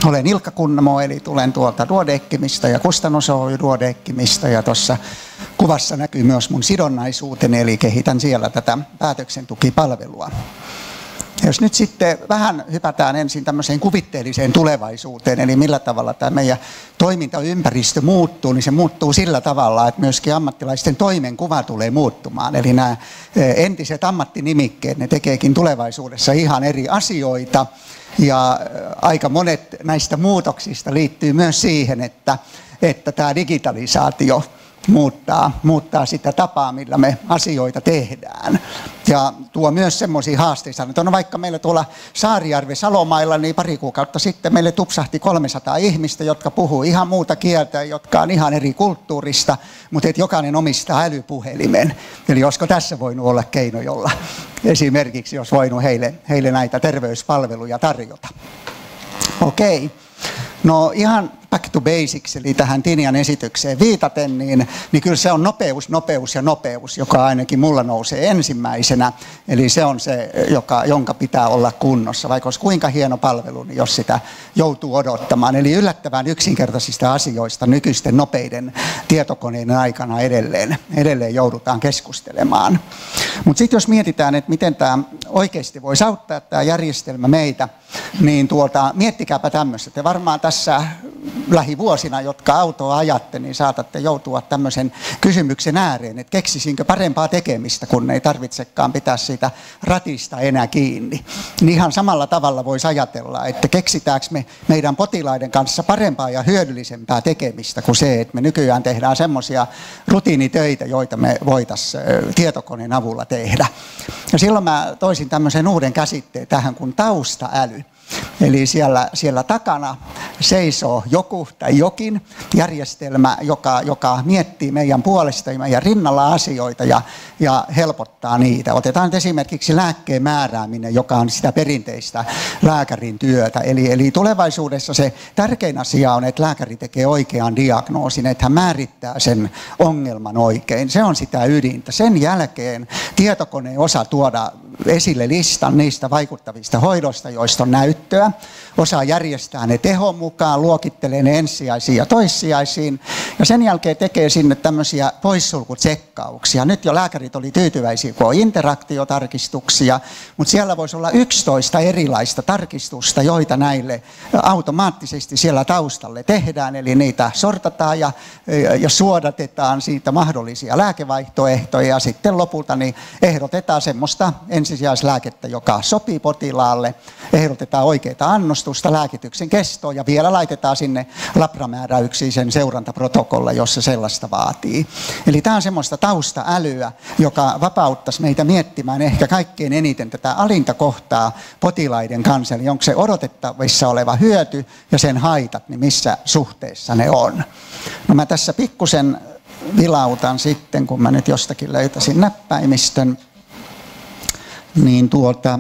Olen Ilkka Kunnamo, eli tulen tuolta Duodekkimista ja Kustannus Oy Duodekkimista, ja tuossa kuvassa näkyy myös mun sidonnaisuuteni, eli kehitän siellä tätä päätöksentukipalvelua. Jos nyt sitten vähän hypätään ensin tämmöiseen kuvitteelliseen tulevaisuuteen, eli millä tavalla tämä meidän toimintaympäristö muuttuu, niin se muuttuu sillä tavalla, että myöskin ammattilaisten toimenkuva tulee muuttumaan. Eli nämä entiset ammattinimikkeet, ne tekeekin tulevaisuudessa ihan eri asioita, ja aika monet näistä muutoksista liittyy myös siihen, että tämä digitalisaatio muuttaa sitä tapaa, millä me asioita tehdään. Ja tuo myös semmoisia haasteita. No vaikka meillä tuolla Saarijärven Salomailla, niin pari kuukautta sitten meille tupsahti 300 ihmistä, jotka puhuu ihan muuta kieltä, jotka on ihan eri kulttuurista, mutta et jokainen omistaa älypuhelimen. Eli olisiko tässä voinut olla keino, jolla esimerkiksi olisi voinut heille näitä terveyspalveluja tarjota. Okei. No ihan back to basics, eli tähän Tinian esitykseen viitaten, niin kyllä se on nopeus, joka ainakin mulla nousee ensimmäisenä. Eli se on se, jonka pitää olla kunnossa, vaikka olisi kuinka hieno palvelu, niin jos sitä joutuu odottamaan. Eli yllättävän yksinkertaisista asioista nykyisten nopeiden tietokoneiden aikana edelleen joudutaan keskustelemaan. Mutta sitten jos mietitään, että miten tämä oikeasti voisi auttaa tämä järjestelmä meitä, niin miettikääpä tämmöistä. Te varmaan tässä lähivuosina, jotka autoa ajatte, niin saatatte joutua tämmöisen kysymyksen ääreen, että keksisinkö parempaa tekemistä, kun ei tarvitsekaan pitää siitä ratista enää kiinni. Niin ihan samalla tavalla voisi ajatella, että keksitäänkö me meidän potilaiden kanssa parempaa ja hyödyllisempää tekemistä kuin se, että me nykyään tehdään semmoisia rutiinitöitä, joita me voitaisiin tietokoneen avulla tehdä. Ja silloin mä toisin tämmöisen uuden käsitteen tähän kuin taustaäly. Eli siellä takana seisoo joku tai jokin järjestelmä, joka miettii meidän puolesta ja meidän rinnalla asioita ja helpottaa niitä. Otetaan nyt esimerkiksi lääkkeen määrääminen, joka on sitä perinteistä lääkärin työtä. Eli tulevaisuudessa se tärkein asia on, että lääkäri tekee oikean diagnoosin, että hän määrittää sen ongelman oikein. Se on sitä ydintä. Sen jälkeen tietokone osaa tuoda esille listan niistä vaikuttavista hoidoista, joista on näyttöä. Osaa järjestää ne tehon mukaan, luokittelee ne ensisijaisiin ja toissijaisiin. Ja sen jälkeen tekee sinne tämmöisiä poissulkutsekkauksia. Nyt jo lääkärit oli tyytyväisiä, kun on interaktiotarkistuksia, mutta siellä voisi olla 11 erilaista tarkistusta, joita näille automaattisesti siellä taustalle tehdään. Eli niitä sortataan ja suodatetaan siitä mahdollisia lääkevaihtoehtoja. Ja sitten lopulta niin ehdotetaan semmoista ensisijaislääkettä, joka sopii potilaalle. Ehdotetaan oikeaa annostusta, lääkityksen kestoa ja vielä laitetaan sinne labramääräyksiin sen seurantaprotokolla, jos se sellaista vaatii. Eli tämä on semmoista taustaälyä, joka vapauttaisi meitä miettimään ehkä kaikkein eniten tätä alinta kohtaa potilaiden kanssa. Eli onko se odotettavissa oleva hyöty ja sen haitat, niin missä suhteessa ne on. No mä tässä pikkusen vilautan sitten, kun mä nyt jostakin löytäisin näppäimistön, niin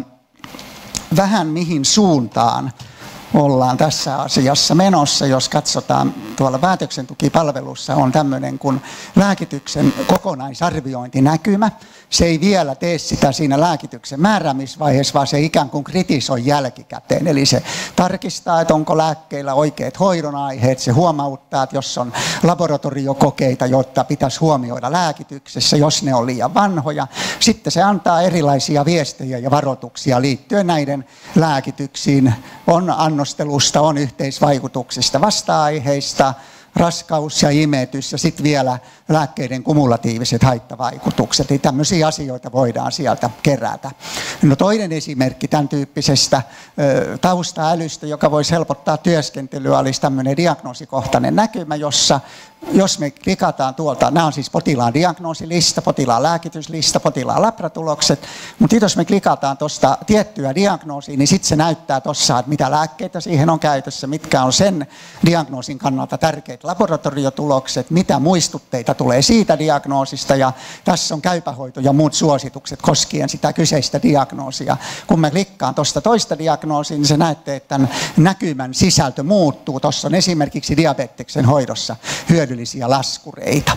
vähän mihin suuntaan ollaan tässä asiassa menossa, jos katsotaan tuolla päätöksentukipalvelussa on tämmöinen kuin lääkityksen kokonaisarviointinäkymä. Se ei vielä tee sitä siinä lääkityksen määräämisvaiheessa, vaan se ikään kuin kritisoi jälkikäteen. Eli se tarkistaa, että onko lääkkeillä oikeat hoidonaiheet. Se huomauttaa, että jos on laboratoriokokeita, jotta pitäisi huomioida lääkityksessä, jos ne on liian vanhoja. Sitten se antaa erilaisia viestejä ja varoituksia liittyen näiden lääkityksiin. On annostelusta, on yhteisvaikutuksista, vasta-aiheista, raskaus ja imetys ja sitten vielä lääkkeiden kumulatiiviset haittavaikutukset. Eli tämmöisiä asioita voidaan sieltä kerätä. No toinen esimerkki tämän tyyppisestä taustaälystä, joka voisi helpottaa työskentelyä, olisi tämmöinen diagnoosikohtainen näkymä, jossa jos me klikataan tuolta, nämä on siis potilaan diagnoosilista, potilaan lääkityslista, potilaan labratulokset, mutta jos me klikataan tuosta tiettyä diagnoosia, niin sitten se näyttää tuossa, että mitä lääkkeitä siihen on käytössä, mitkä on sen diagnoosin kannalta tärkeät laboratoriotulokset, mitä muistutteita tulee siitä diagnoosista, ja tässä on käypähoito ja muut suositukset koskien sitä kyseistä diagnoosia. Kun me klikkaan tuosta toista diagnoosia, niin se näette, että tämän näkymän sisältö muuttuu. Tuossa on esimerkiksi diabeteksen hoidossa hyödyllisiä laskureita.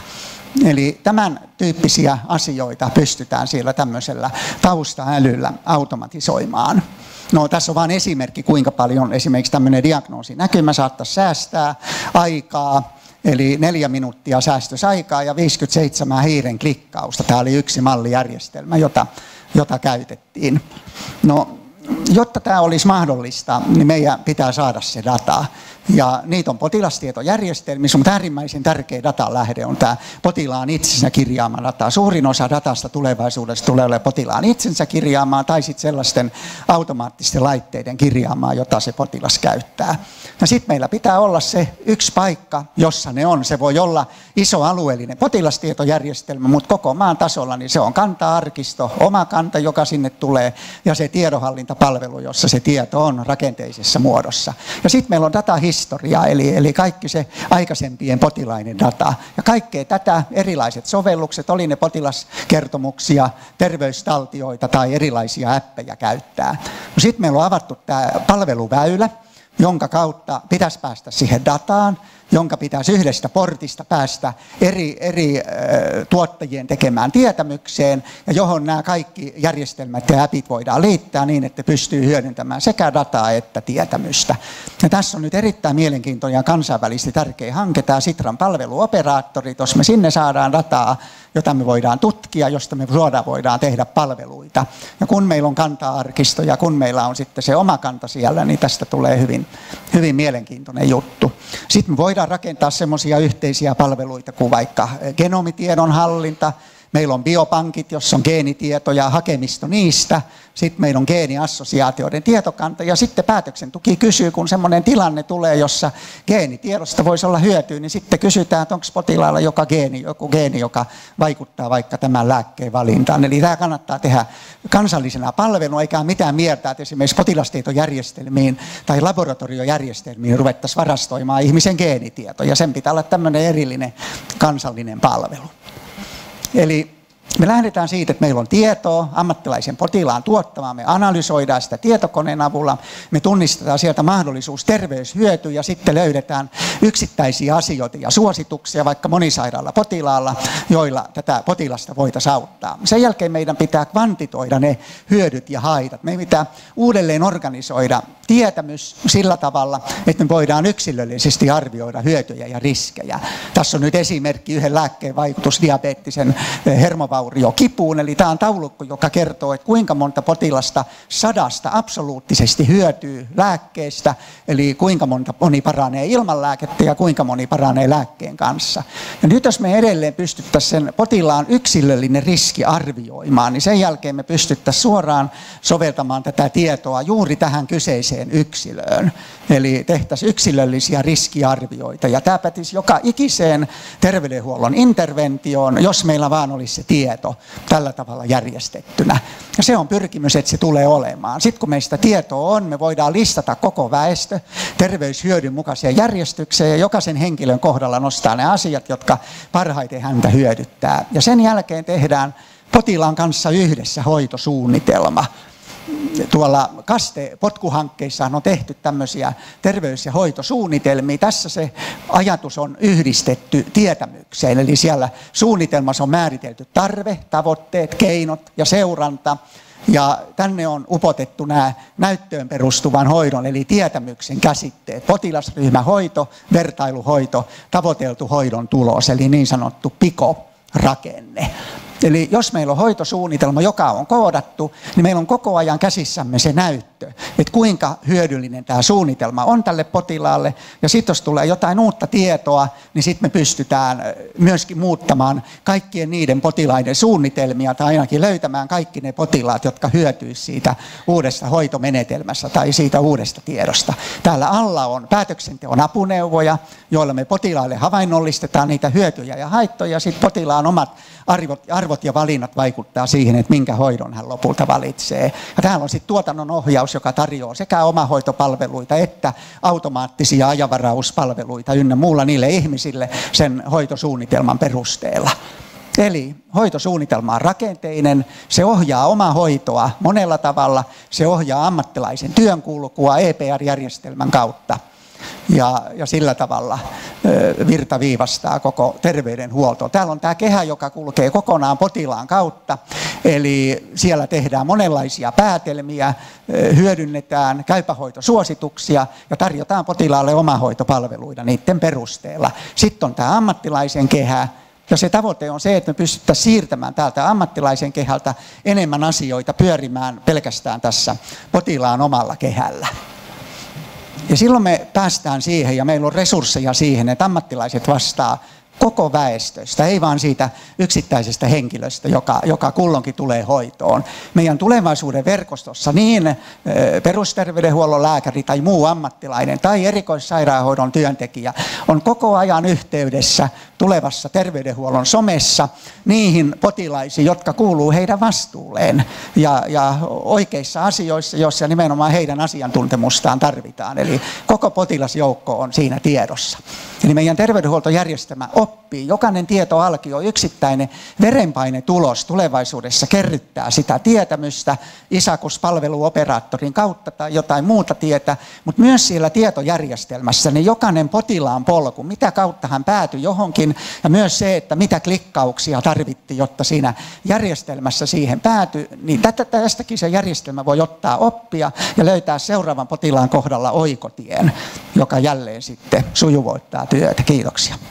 Eli tämän tyyppisiä asioita pystytään siellä tämmöisellä taustaälyllä automatisoimaan. No, tässä on vain esimerkki, kuinka paljon esimerkiksi tämmöinen diagnoosinäkymä saattaisi säästää aikaa. Eli 4 minuuttia säästösaikaa ja 57 hiiren klikkausta. Tämä oli yksi mallijärjestelmä, jota käytettiin. No, jotta tämä olisi mahdollista, niin meidän pitää saada se data. Ja niitä on potilastietojärjestelmissä, mutta äärimmäisen tärkeä datalähde on tämä potilaan itsensä kirjaama data. Suurin osa datasta tulevaisuudessa tulee olemaan potilaan itsensä kirjaamaa tai sitten sellaisten automaattisten laitteiden kirjaamaa, jota se potilas käyttää. Ja sitten meillä pitää olla se yksi paikka, jossa ne on. Se voi olla iso alueellinen potilastietojärjestelmä, mutta koko maan tasolla niin se on kanta-arkisto, oma kanta, joka sinne tulee, ja se tiedonhallintapalvelu, jossa se tieto on rakenteisessa muodossa. Ja sitten meillä on datahistoria, eli kaikki se aikaisempien potilaiden data. Ja kaikkea tätä erilaiset sovellukset, oli ne potilaskertomuksia, terveystaltioita tai erilaisia appeja käyttää. No sitten meillä on avattu tämä palveluväylä, jonka kautta pitäisi päästä siihen dataan, jonka pitäisi yhdestä portista päästä eri tuottajien tekemään tietämykseen, ja johon nämä kaikki järjestelmät ja appit voidaan liittää niin, että pystyy hyödyntämään sekä dataa että tietämystä. Ja tässä on nyt erittäin mielenkiintoinen ja kansainvälisesti tärkeä hanke, tämä Sitran palveluoperaattori, jos me sinne saadaan dataa, jota me voidaan tutkia, josta me suoraan voidaan tehdä palveluita. Ja kun meillä on kanta-arkisto ja kun meillä on sitten se oma kanta siellä, niin tästä tulee hyvin, hyvin mielenkiintoinen juttu. Sitten me voidaan rakentaa semmoisia yhteisiä palveluita kuin vaikka genomitiedon hallinta. Meillä on biopankit, jossa on geenitietoja, hakemisto niistä. Sitten meillä on geeniassosiaatioiden tietokanta, ja sitten päätöksentuki kysyy, kun semmoinen tilanne tulee, jossa geenitiedosta voisi olla hyötyä, niin sitten kysytään, että onko potilaalla joku geeni, joka vaikuttaa vaikka tämän lääkkeen valintaan. Eli tämä kannattaa tehdä kansallisena palveluna, eikä mitään mieltä, että esimerkiksi potilastietojärjestelmiin tai laboratoriojärjestelmiin ruvettaisiin varastoimaan ihmisen geenitietoja. Sen pitää olla tämmöinen erillinen kansallinen palvelu. Eli me lähdetään siitä, että meillä on tietoa ammattilaisen potilaan tuottamaa, me analysoidaan sitä tietokoneen avulla, me tunnistetaan sieltä mahdollisuus terveyshyöty ja sitten löydetään yksittäisiä asioita ja suosituksia vaikka monisairaalla potilaalla, joilla tätä potilasta voitaisiin auttaa. Sen jälkeen meidän pitää kvantitoida ne hyödyt ja haitat. Meidän pitää uudelleen organisoida tietämys sillä tavalla, että me voidaan yksilöllisesti arvioida hyötyjä ja riskejä. Tässä on nyt esimerkki yhden lääkkeen vaikutus diabeettisen hermovauriokipuun, eli tämä on taulukko, joka kertoo, että kuinka monta potilasta 100 absoluuttisesti hyötyy lääkkeestä, eli kuinka moni paranee ilman lääkettä ja kuinka moni paranee lääkkeen kanssa. Ja nyt jos me edelleen pystyttäisiin sen potilaan yksilöllinen riski arvioimaan, niin sen jälkeen me pystyttäisiin suoraan soveltamaan tätä tietoa juuri tähän kyseiseen yksilöön. Eli tehtäisiin yksilöllisiä riskiarvioita, ja tämä pätisi joka ikiseen terveydenhuollon interventioon, jos meillä vaan olisi se tieto tällä tavalla järjestettynä. Ja se on pyrkimys, että se tulee olemaan. Sitten kun meistä tietoa on, me voidaan listata koko väestö terveyshyödyn mukaiseen järjestykseen, ja jokaisen henkilön kohdalla nostaa ne asiat, jotka parhaiten häntä hyödyttää. Ja sen jälkeen tehdään potilaan kanssa yhdessä hoitosuunnitelma. Tuolla KASTE-potkuhankkeissa on tehty tämmöisiä terveys- ja hoitosuunnitelmia. Tässä se ajatus on yhdistetty tietämykseen, eli siellä suunnitelmassa on määritelty tarve, tavoitteet, keinot ja seuranta. Ja tänne on upotettu nämä näyttöön perustuvan hoidon, eli tietämyksen käsitteet. Potilasryhmähoito, vertailuhoito, tavoiteltu hoidon tulos, eli niin sanottu PIKO-rakenne. Eli jos meillä on hoitosuunnitelma, joka on koodattu, niin meillä on koko ajan käsissämme se näyttö, että kuinka hyödyllinen tämä suunnitelma on tälle potilaalle. Ja sitten jos tulee jotain uutta tietoa, niin sitten me pystytään myöskin muuttamaan kaikkien niiden potilaiden suunnitelmia tai ainakin löytämään kaikki ne potilaat, jotka hyötyisivät siitä uudesta hoitomenetelmästä tai siitä uudesta tiedosta. Täällä alla on päätöksenteon apuneuvoja, joilla me potilaille havainnollistetaan niitä hyötyjä ja haittoja, ja sitten potilaan omat arvot ja valinnat vaikuttaa siihen, että minkä hoidon hän lopulta valitsee. Ja täällä on sitten tuotannon ohjaus, joka tarjoaa sekä omahoitopalveluita että automaattisia ajanvarauspalveluita ynnä muulla niille ihmisille sen hoitosuunnitelman perusteella. Eli hoitosuunnitelma on rakenteinen, se ohjaa omaa hoitoa monella tavalla, se ohjaa ammattilaisen työnkulkua EPR-järjestelmän kautta. ja sillä tavalla virtaviivastaa koko terveydenhuolto. Täällä on tämä kehä, joka kulkee kokonaan potilaan kautta, eli siellä tehdään monenlaisia päätelmiä, hyödynnetään käypähoitosuosituksia ja tarjotaan potilaalle omahoitopalveluita niiden perusteella. Sitten on tämä ammattilaisen kehä, ja se tavoite on se, että me pystyttäisiin siirtämään täältä ammattilaisen kehältä enemmän asioita pyörimään pelkästään tässä potilaan omalla kehällä. Ja silloin me päästään siihen, ja meillä on resursseja siihen, että ammattilaiset vastaa koko väestöstä, ei vaan siitä yksittäisestä henkilöstä, joka kulloinkin tulee hoitoon. Meidän tulevaisuuden verkostossa niin perusterveydenhuollon lääkäri tai muu ammattilainen tai erikoissairaanhoidon työntekijä on koko ajan yhteydessä tulevassa terveydenhuollon somessa niihin potilaisiin, jotka kuuluu heidän vastuulleen ja oikeissa asioissa, joissa nimenomaan heidän asiantuntemustaan tarvitaan. Eli koko potilasjoukko on siinä tiedossa. Eli meidän terveydenhuoltojärjestelmä oppii. Jokainen tietoalkio, yksittäinen verenpainetulos tulevaisuudessa kerryttää sitä tietämystä ISAKUS-palveluoperaattorin kautta tai jotain muuta tietä, mutta myös siellä tietojärjestelmässä niin jokainen potilaan polku, mitä kautta hän päätyi johonkin, ja myös se, että mitä klikkauksia tarvittiin, jotta siinä järjestelmässä siihen päätyi, niin tästäkin se järjestelmä voi ottaa oppia ja löytää seuraavan potilaan kohdalla oikotien, joka jälleen sitten sujuvoittaa työtä. Kiitoksia.